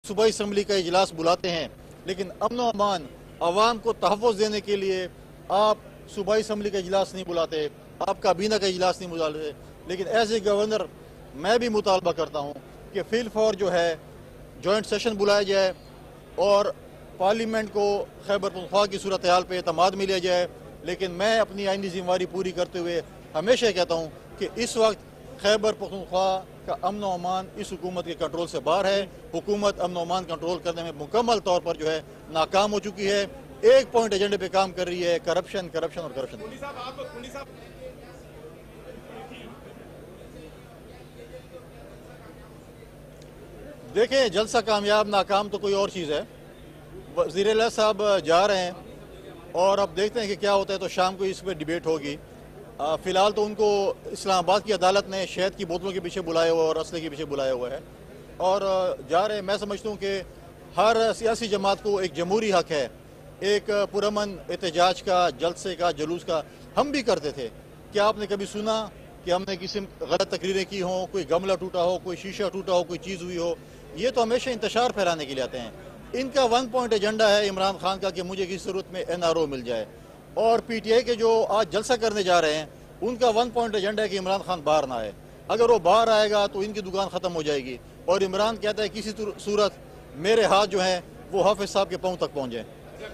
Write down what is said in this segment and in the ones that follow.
सूबाई असम्बली का इजलास बुलाते हैं, लेकिन अमन व अमान आवाम को तहफ़्फ़ुज़ देने के लिए आप सूबाई असम्बली का इजलास नहीं बुलाते, आप काबीना का इजलास नहीं बुलाते। लेकिन एज ए गवर्नर मैं भी मुतालबा करता हूँ कि फिल फॉर जो है जॉइंट सेशन बुलाया जाए और पार्लियामेंट को खैबर पख्तूनख्वा की सूरत हाल पर एतमाद में लिया जाए। लेकिन मैं अपनी आइनी जिम्मेदारी पूरी करते हुए हमेशा कहता हूँ कि इस वक्त खैबर पख्तूनख्वा का अमन व अमान इस हुकूमत के कंट्रोल से बाहर है। हुकूमत अमन व अमान कंट्रोल करने में मुकम्मल तौर पर जो है नाकाम हो चुकी है। एक पॉइंट एजेंडे पे काम कर रही है, करप्शन करप्शन और करप्शन। देखें, जलसा कामयाब नाकाम तो कोई और चीज़ है। वज़ीर साहब जा रहे हैं और अब देखते हैं कि क्या होता है। तो शाम को इस पर डिबेट होगी। फ़िलहाल तो उनको इस्लामाबाद की अदालत ने शहद की बोतलों के पीछे बुलाया हुआ और असले के पीछे बुलाया हुआ है और जा रहे हैं। मैं समझता हूँ कि हर सियासी जमात को एक जमहूरी हक है एक पुरअमन एहतजाज का, जलसे का, जुलूस का। हम भी करते थे। क्या आपने कभी सुना कि हमने किसी गलत तकरीरें की हों, कोई गमला टूटा हो, कोई शीशा टूटा हो, कोई चीज़ हुई हो? ये तो हमेशा इंतशार फैलाने के लिए आते हैं। इनका वन पॉइंट एजेंडा है इमरान खान का कि मुझे किसी ज़रूरत में NRO मिल जाए। और PTI के जो आज जलसा करने जा रहे हैं उनका वन पॉइंट एजेंडा है कि इमरान खान बाहर ना आए। अगर वो बाहर आएगा तो इनकी दुकान ख़त्म हो जाएगी। और इमरान कहता है किसी सूरत मेरे हाथ जो हैं वो हाफिज साहब के पाँव तक पहुँच जाए।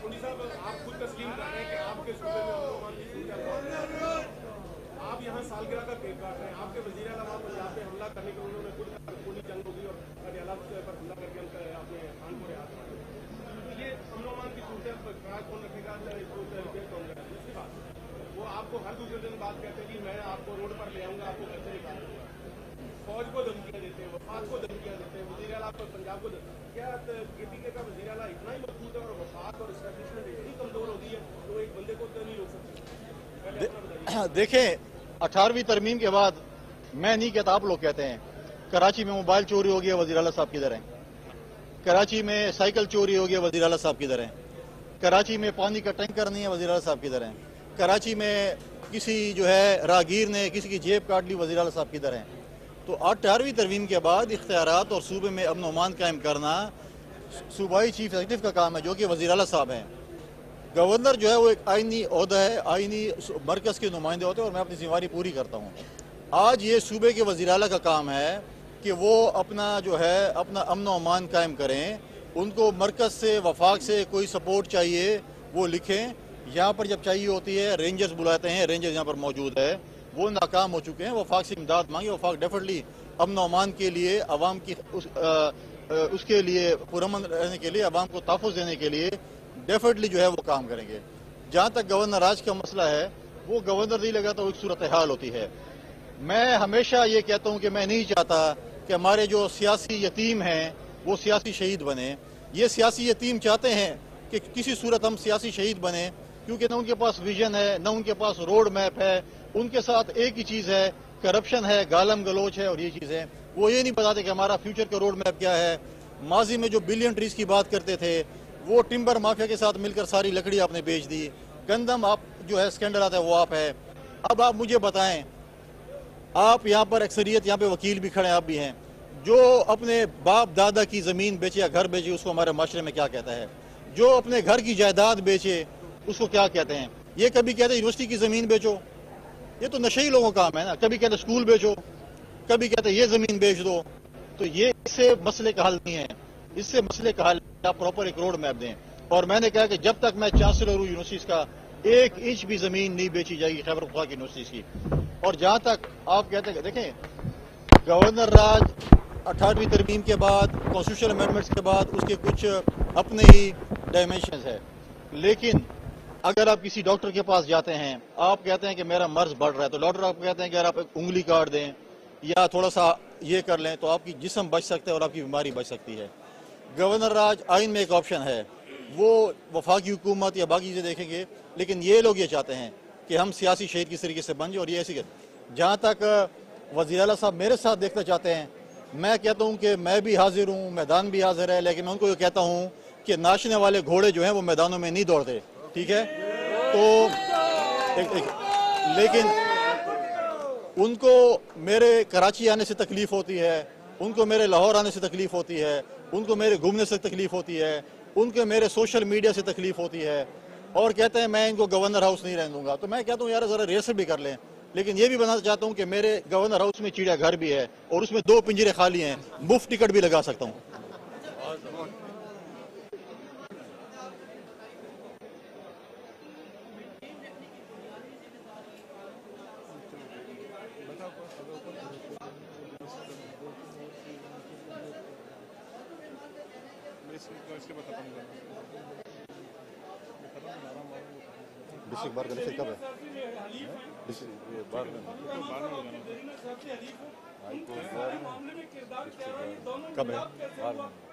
आपको हर दूसरे दिन बात कहते हैं कि मैं आपको रोड पर ले आऊंगा, आपको घर से निकालूंगा, फौज को धमकियां देते हैं, वफाक को धमकियां देते हैं, वज़ीर आला को, पंजाब को। क्या KPK का वज़ीर आला इतना ही मजबूत है और वफाक और एस्टैब्लिशमेंट इतनी कमजोर हो गई है तो एक बंदे को तो नहीं रोक सकती? देखें, 18वीं तरमीम के बाद मैं नहीं कहता, आप लोग कहते हैं। कराची में मोबाइल चोरी हो गया, वज़ीर आला साहब किधर हैं? कराची में साइकिल चोरी हो गया, वज़ीर आला साहब किधर हैं? कराची में पानी का टैंकर नहीं है, वज़ीर आला साहब किधर हैं? कराची में किसी जो है राहगीर ने किसी की जेब काट ली, वज़ीर आला साहब किधर हैं? तो 18वीं तरमीम के बाद इख्तियारात और सूबे में अमन व अमान कायम करना सूबाई चीफ एग्जीक्यूटिव का काम है, जो कि वज़ीर आला साहब हैं। गवर्नर जो है वो एक आइनी ओहदा है, आइनी मरकज़ के नुमाइंदे होते हैं और मैं अपनी जिम्मेदारी पूरी करता हूँ। आज ये सूबे के वज़ीर आला का काम है कि वो अपना जो है अपना अमन व अमान कायम करें। उनको मरकज़ से, वफाक से कोई सपोर्ट चाहिए वो लिखें। यहाँ पर जब चाहिए होती है रेंजर्स बुलाते हैं, रेंजर्स यहाँ पर मौजूद है, वो नाकाम हो चुके हैं। वफाक से इमदाद मांगे, वफाक डेफिनेटली अमन व अमान के लिए, अवाम की उसके लिए, पुरअमन रहने के लिए, अवाम को तहफ़्फ़ुज़ देने के लिए डेफिनेटली जो है वो काम करेंगे। जहाँ तक गवर्नर राज का मसला है, वो गवर्नर नहीं लगा तो एक सूरत हाल होती है। मैं हमेशा ये कहता हूँ कि मैं नहीं चाहता कि हमारे जो सियासी यतीम हैं वो सियासी शहीद बने। ये सियासी यतीम चाहते हैं कि किसी सूरत हम सियासी शहीद बने, क्योंकि न उनके पास विजन है, न उनके पास रोड मैप है। उनके साथ एक ही चीज़ है, करप्शन है, गालम गलोच है और ये चीज़ें। वो ये नहीं बताते कि हमारा फ्यूचर का रोड मैप क्या है। माजी में जो बिलियन ट्रीज की बात करते थे, वो टिम्बर माफिया के साथ मिलकर सारी लकड़ी आपने बेच दी। गंदम आप जो है स्कैंडल आता है वो आप है। अब आप मुझे बताएं, आप यहाँ पर अक्सरियत, यहाँ पे वकील भी खड़े हैं, आप भी हैं, जो अपने बाप दादा की ज़मीन बेचे या घर बेचे उसको हमारे माशरे में क्या कहता है? जो अपने घर की जायदाद बेचे उसको क्या कहते हैं? ये कभी कहते हैं यूनिवर्सिटी की ज़मीन बेचो, ये तो नशेई लोगों का काम है ना। कभी कहते स्कूल बेचो, कभी कहते ये ज़मीन बेच दो। तो ये इससे मसले का हल नहीं है। इससे मसले का हल आप प्रॉपर एक रोड मैप दें। और मैंने कहा कि जब तक मैं चांसलर हूँ यूनिवर्सिटीज़ का, 1 इंच भी ज़मीन नहीं बेची जाएगी खैबर पख्तूनख्वा की यूनिवर्सिटीज़ की। और जहाँ तक आप कहते हैं, देखें, गवर्नर राज 18वीं तरमीम के बाद, कॉन्स्टिट्यूशनल अमेंडमेंट्स के बाद उसके कुछ अपने ही डायमेंशन है। लेकिन अगर आप किसी डॉक्टर के पास जाते हैं, आप कहते हैं कि मेरा मर्ज बढ़ रहा है, तो डॉक्टर आपको कहते हैं कि अगर आप एक उंगली काट दें या थोड़ा सा ये कर लें तो आपकी जिस्म बच सकता है और आपकी बीमारी बच सकती है। गवर्नर राज आइन में एक ऑप्शन है, वो वफाकी हुकूमत या बाकी चीज़ें देखेंगे। लेकिन ये लोग ये चाहते हैं कि हम सियासी शहीद किस तरीके से बन जाए। और ये ऐसी, जहाँ तक वज़ीर आला साहब मेरे साथ देखना चाहते हैं, मैं कहता हूँ कि मैं भी हाजिर हूँ, मैदान भी हाजिर है। लेकिन मैं उनको ये कहता हूँ कि नाचने वाले घोड़े जो हैं वो मैदानों में नहीं दौड़ते, ठीक है? तो लेकिन उनको मेरे कराची आने से तकलीफ होती है, उनको मेरे लाहौर आने से तकलीफ होती है, उनको मेरे घूमने से तकलीफ होती है, उनको मेरे सोशल मीडिया से तकलीफ होती है, और कहते हैं मैं इनको गवर्नर हाउस नहीं रहने दूंगा। तो मैं कहता हूँ यार ज़रा रिहर्सल भी कर लें, लेकिन ये भी बनाना चाहता हूँ कि मेरे गवर्नर हाउस में चिड़ियाघर भी है और उसमें 2 पिंजरे खाली हैं, मुफ्त टिकट भी लगा सकता हूँ। डिस्ट्रिक्ट बार का इलेक्शन कब है? कब है?